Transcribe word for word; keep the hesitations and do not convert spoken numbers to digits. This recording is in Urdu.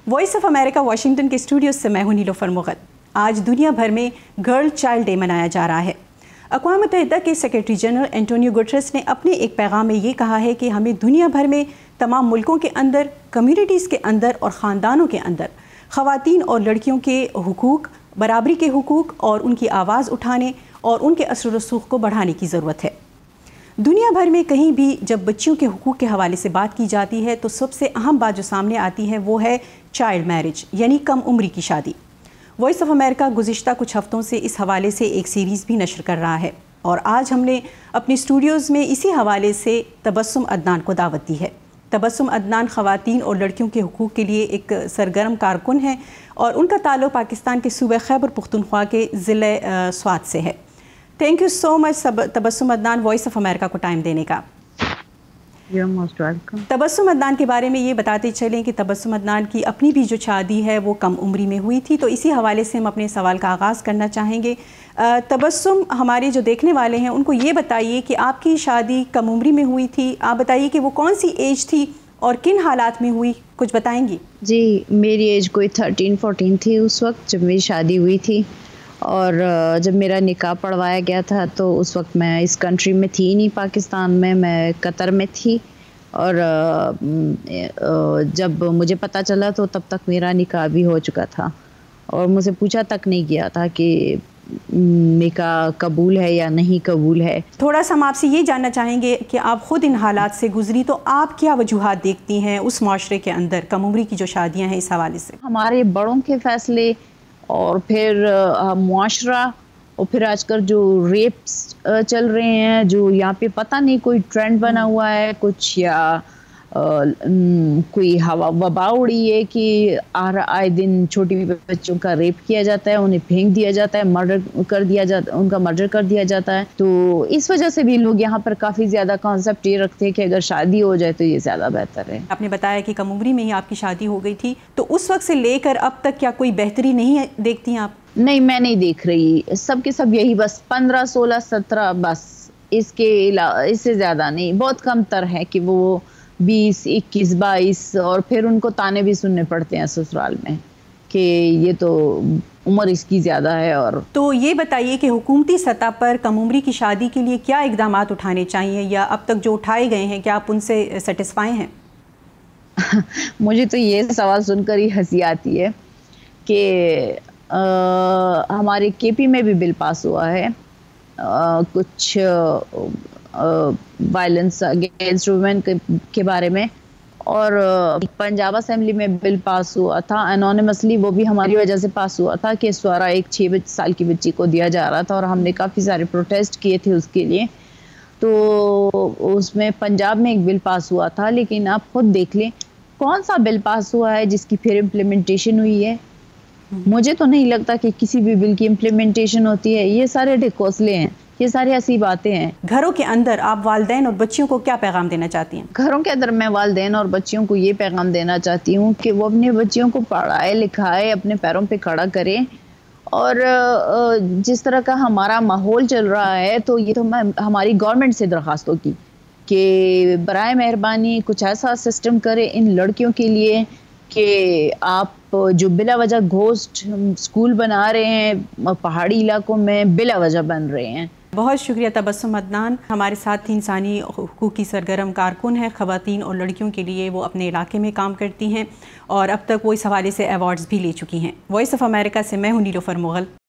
وائس آف امریکہ واشنگٹن کے اسٹوڈیوز سے میں ہوں نیلوفر مغل۔ آج دنیا بھر میں گرل چائلڈ ڈے منایا جا رہا ہے۔ اقوام متحدہ کے سیکریٹری جنرل اینٹونیو گٹریس نے اپنے ایک پیغام میں یہ کہا ہے کہ ہمیں دنیا بھر میں تمام ملکوں کے اندر، کمیونٹیز کے اندر اور خاندانوں کے اندر خواتین اور لڑکیوں کے حقوق، برابری کے حقوق اور ان کی آواز اٹھانے اور ان کے اثر و رسوخ کو بڑھانے کی ضرورت ہے۔ دنیا بھر میں کہیں بھی جب بچیوں کے حقوق کے حوالے سے بات کی جاتی ہے تو سب سے اہم بات جو سامنے آتی ہے وہ ہے چائلڈ میرج، یعنی کم عمری کی شادی۔ وائس آف امریکہ گزشتہ کچھ ہفتوں سے اس حوالے سے ایک سیریز بھی نشر کر رہا ہے، اور آج ہم نے اپنے اسٹوڈیوز میں اسی حوالے سے تبسم عدنان کو دعوت دی ہے۔ تبسم عدنان خواتین اور لڑکیوں کے حقوق کے لیے ایک سرگرم کارکن ہیں، اور ان کا تعلق پاکستان کے صوبہ خیبر پختونخوا کے ضلع سوات سے ہے۔ Thank you so much Tabassum Adnan voice of America کو ٹائم دینے کا۔ You're most welcome. تبسم عدنان کے بارے میں یہ بتاتے چلیں کہ تبسم عدنان کی اپنی بھی جو شادی ہے وہ کم عمری میں ہوئی تھی، تو اسی حوالے سے ہم اپنے سوال کا آغاز کرنا چاہیں گے۔ تبسم، ہمارے جو دیکھنے والے ہیں ان کو یہ بتائیے کہ آپ کی شادی کم عمری میں ہوئی تھی، آپ بتائیے کہ وہ کون سی ایج تھی اور کن حالات میں ہوئی، کچھ بتائیں گی؟ جی، میری ایج کوئی تھرٹین فورٹین تھی اس وقت جب میری شادی ہوئی تھی، اور جب میرا نکاح پڑھوایا گیا تھا تو اس وقت میں اس کنٹری میں تھی نہیں، پاکستان میں، میں قطر میں تھی، اور جب مجھے پتہ چلا تو تب تک میرا نکاح بھی ہو چکا تھا، اور مجھے پوچھا تک نہیں گیا تھا کہ نکاح قبول ہے یا نہیں قبول ہے۔ تھوڑا سا ہم آپ سے یہ جاننا چاہیں گے کہ آپ خود ان حالات سے گزری تو آپ کیا وجوہات دیکھتی ہیں اس معاشرے کے اندر کم عمری کی جو شادیاں ہیں اس حوالے سے؟ ہمارے بڑوں کے فیصلے، اور پھر معاشرہ، اور پھر آج کل جو ریپس چل رہے ہیں، جو یہاں پہ پتہ نہیں کوئی ٹرینڈ بنا ہوا ہے کچھ، یا کوئی ہوا وبا اڑی ہے کہ آئے دن چھوٹی بچوں کا ریپ کیا جاتا ہے، انہیں پھینک دیا جاتا ہے، مرڈر کر دیا جاتا ہے، ان کا مرڈر کر دیا جاتا ہے۔ تو اس وجہ سے بھی لوگ یہاں پر کافی زیادہ کانسیپٹ یہ رکھتے ہیں کہ اگر شادی ہو جائے تو یہ زیادہ بہتر ہے۔ آپ نے بتایا کہ کم عمری میں ہی آپ کی شادی ہو گئی تھی، تو اس وقت سے لے کر اب تک کیا کوئی بہتری نہیں دیکھتی ہیں آپ؟ نہیں، میں نہیں دیکھ رہی، سب کے سب یہی بس پندرہ سولہ سترہ، بس اس کے اس سے زیادہ نہیں، بہت کم تر ہے کہ وہ بیس اکیس بائیس، اور پھر ان کو تانے بھی سننے پڑتے ہیں سسرال میں کہ یہ تو عمر اس کی زیادہ ہے۔ اور تو یہ بتائیے کہ حکومتی سطح پر کم عمری کی شادی کے لیے کیا اقدامات اٹھانے چاہیے، یا اب تک جو اٹھائے گئے ہیں کیا آپ ان سے سیٹسفائی ہیں؟ مجھے تو یہ سوال سن کر ہی ہنسی آتی ہے کہ ہمارے کے پی میں بھی بل پاس ہوا ہے کچھ وائلنس اگینسٹ وومن کے بارے میں، اور پنجاب اسمبلی میں بل پاس ہوا تھا انونیمسلی، وہ بھی ہماری وجہ سے پاس ہوا تھا کہ سوارا ایک چھ سال کی بچی کو دیا جا رہا تھا، اور ہم نے کافی سارے پروٹیسٹ کیے تھے اس کے لیے۔ تو اس میں پنجاب میں ایک بل پاس ہوا تھا، لیکن آپ خود دیکھ لیں کون سا بل پاس ہوا ہے جس کی پھر امپلیمنٹیشن ہوئی ہے؟ مجھے تو نہیں لگتا کہ کسی بھی بل کی امپلیمنٹیشن ہوتی ہے، یہ سارے ڈھکوسلے ہیں، یہ ساری ایسی باتیں ہیں۔ گھروں کے اندر آپ والدین اور بچیوں کو کیا پیغام دینا چاہتی ہیں؟ گھروں کے اندر میں والدین اور بچیوں کو یہ پیغام دینا چاہتی ہوں کہ وہ اپنے بچیوں کو پڑھائے لکھائے، اپنے پیروں پہ کھڑا کریں، اور جس طرح کا ہمارا ماحول چل رہا ہے تو یہ تو میں ہماری گورنمنٹ سے درخواست ہوگی کہ برائے مہربانی کچھ ایسا سسٹم کرے ان لڑکیوں کے لیے کہ آپ جو بلا وجہ گھوسٹ اسکول بنا رہے ہیں پہاڑی علاقوں میں، بلا وجہ بن رہے ہیں۔ بہت شکریہ تبسم عدنان، ہمارے ساتھ انسانی حقوق کی سرگرم کارکن ہیں، خواتین اور لڑکیوں کے لیے وہ اپنے علاقے میں کام کرتی ہیں، اور اب تک وہ اس حوالے سے ایوارڈز بھی لے چکی ہیں۔ وائس آف امریکہ سے میں ہوں نیلوفر مغل۔